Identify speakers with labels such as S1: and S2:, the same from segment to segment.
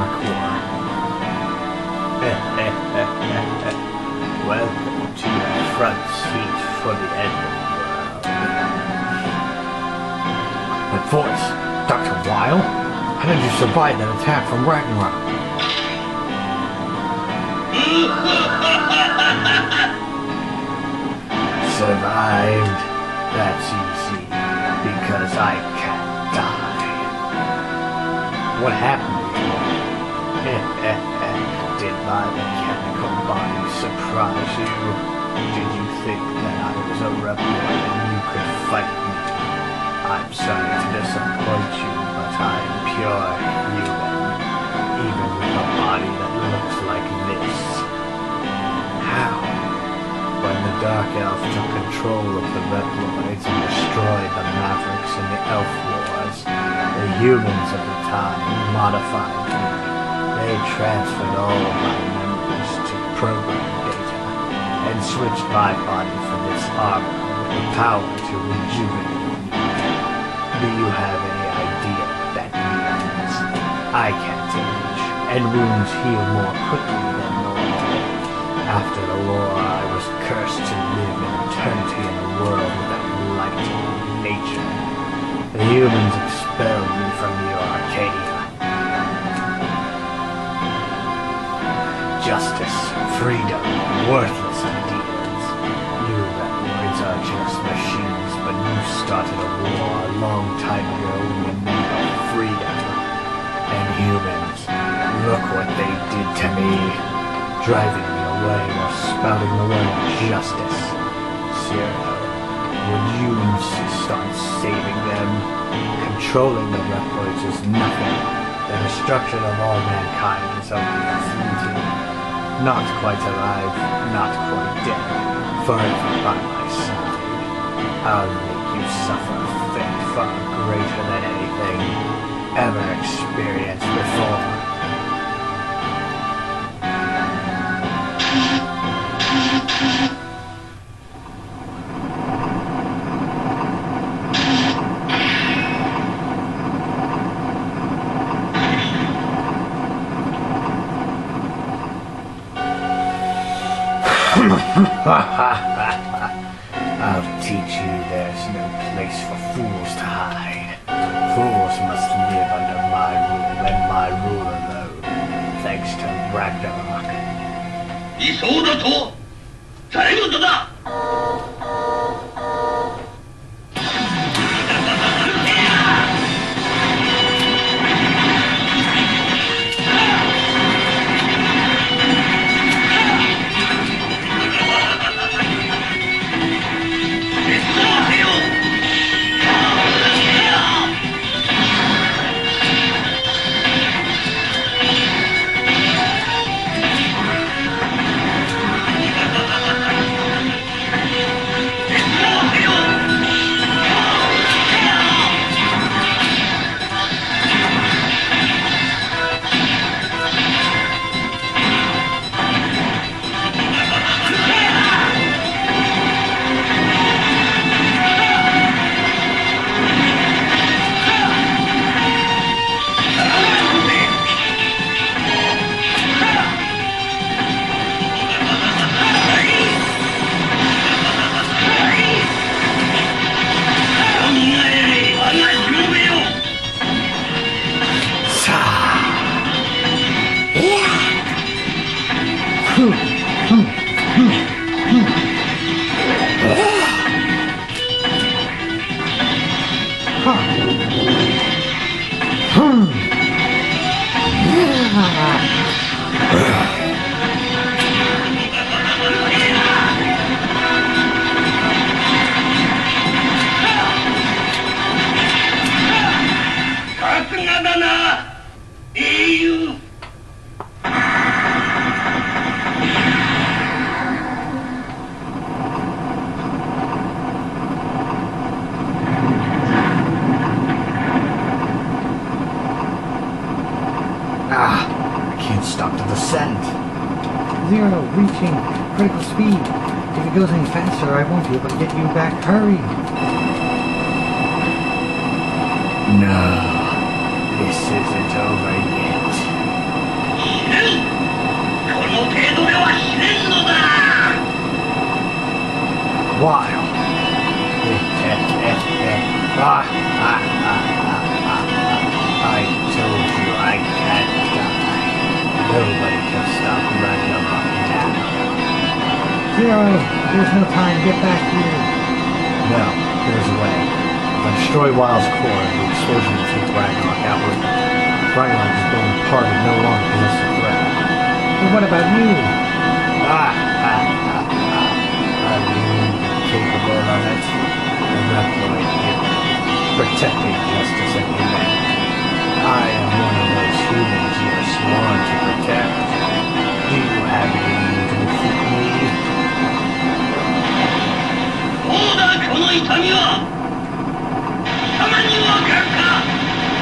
S1: parkour. Welcome to the front seat for the end of the world.
S2: But voice, Dr. Weil? How did you survive that attack from Ragnarok?
S1: Survived? That's easy, because I can't die.
S2: What happened to you?
S1: Did my mechanical body surprise you? Did you think that I was a rebel and you could fight me? I'm sorry to disappoint you, but I'm pure human, even with a body that looks like this. How? When the Dark Elf took control of the Reploids and destroyed the Mavericks in the Elf Wars, the humans of the time modified me. They transferred all of my memories to program data and switched my body for this armor with the power to rejuvenate me. Do you have any idea what that means? I can't age, and wounds heal more quickly than normal. After the war, I was cursed to live in eternity in a world without light or nature. The humans expelled me from the Arcadia. Justice, freedom, worthless ideas. You Reploids are just machines, but you started a war a long time ago in the name of freedom. And humans, look what they did to me. Driving me away while spouting the word justice. Zero, would you insist on saving them? Controlling the Reploids is nothing. The destruction of all mankind is only fleeting. Not quite alive, not quite dead, forever by my side. I'll make you suffer a fate far greater than anything ever experienced before. I'll teach you there's no place for fools to hide. Fools must live under my rule and my rule alone, thanks to Ragnarok.
S3: 理想だと最後だ。
S2: Zero, reaching critical speed. If it goes any faster, I won't be able to get you back. Hurry!
S1: No, this isn't over yet. can stop Ragnarok now.
S2: Zero, there's no time. Get back here.
S1: No, there's a way. If I destroy Wild's core, the explosion will take Ragnarok out with it. Ragnarok is going apart and no longer poses a threat.
S2: But what about you?
S1: I'm capable of it. A reploid hero, protecting justice and humanity. I am one of those humans you are sworn to protect. Do you have any need to defeat me?
S3: どうだこの痛みは貴様にわかるか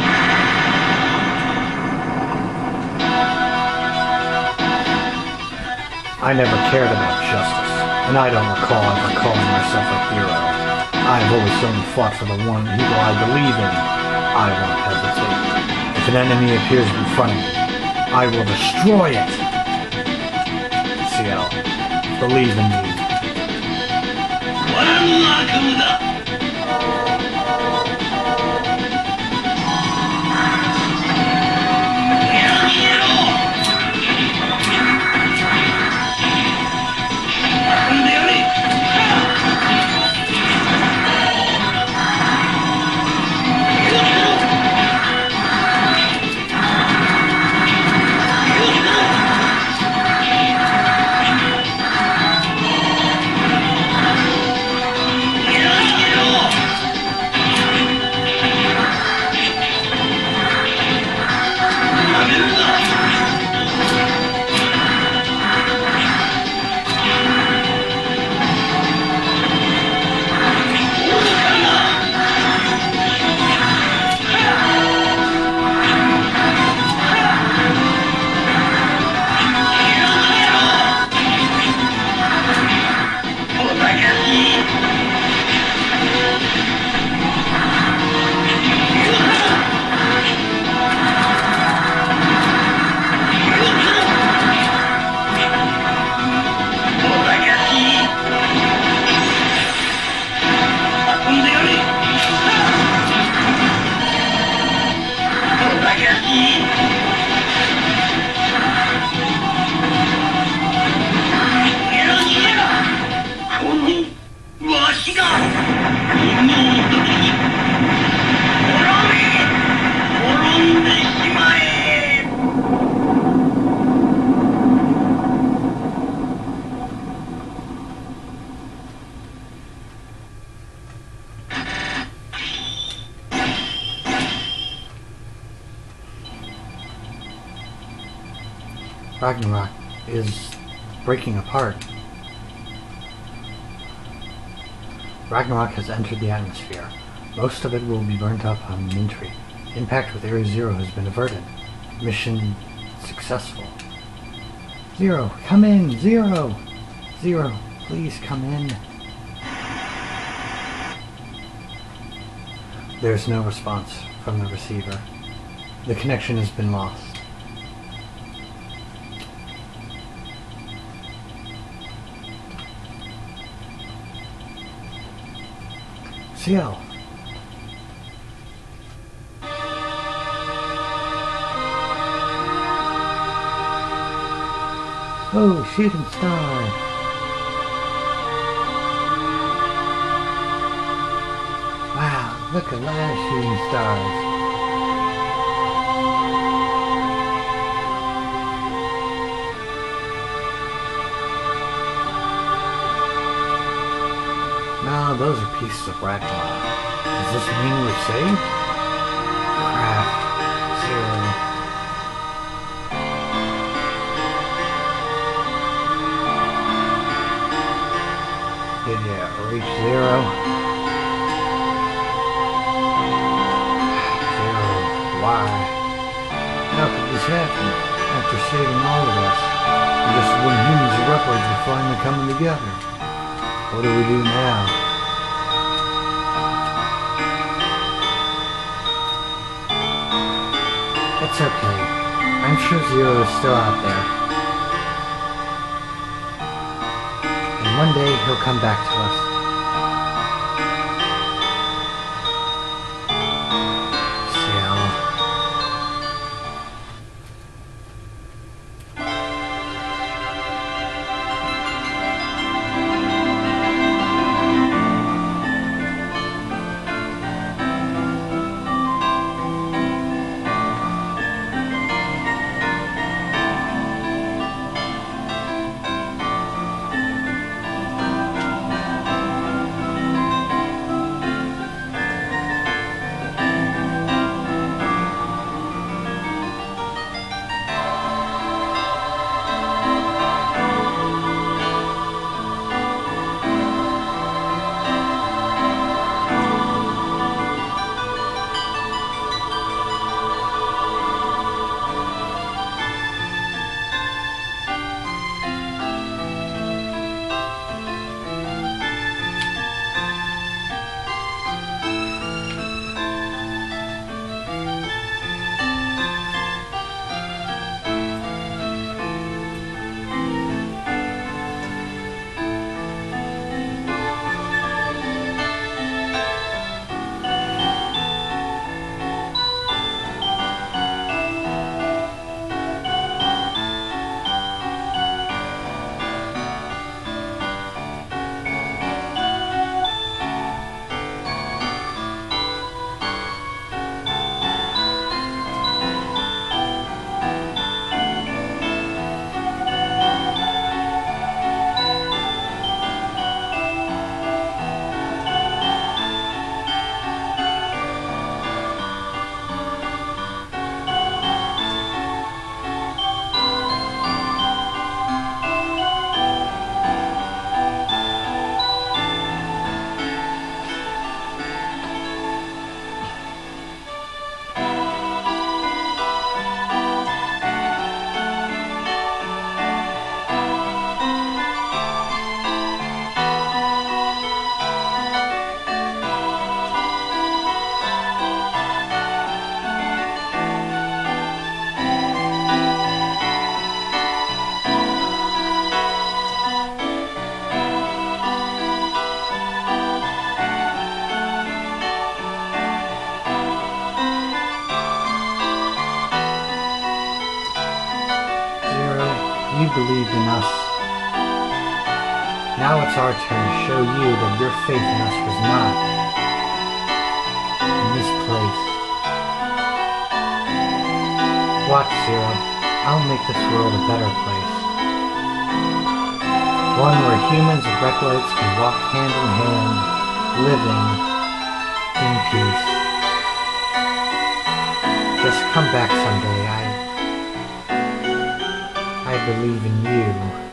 S1: I never cared about justice, and I don't recall ever calling myself a hero. I have always only fought for the one hero I believe in. I won't hesitate. If an enemy appears in front of me, I will destroy it. CL, believe in me.
S3: 終わらぬ悪夢だ
S1: Ragnarok is breaking apart. Ragnarok has entered the atmosphere. Most of it will be burnt up on Mintry. Impact with Area Zero has been averted. Mission successful.
S2: Zero, come in! Zero! Zero, please come in.
S1: There's no response from the receiver. The connection has been lost.
S2: CL. Oh, shooting star. Wow, look at a lot of shooting stars.
S1: No, those are pieces of Ragnarok. Does this mean we're saved? Craft. Zero. Did you reach Zero? Zero. Why?
S2: How could this happen? After saving all of us, and just when humans and reploids were finally coming together.
S1: What do we do now?
S2: It's okay. I'm sure Zero is still out there. And one day he'll come back to us. believed in us. Now it's our turn to show you that your faith in us was not misplaced. Watch, Zero. I'll make this world a better place. One where humans and Reploids can walk hand in hand, living in peace. Just come back someday. I believe in you.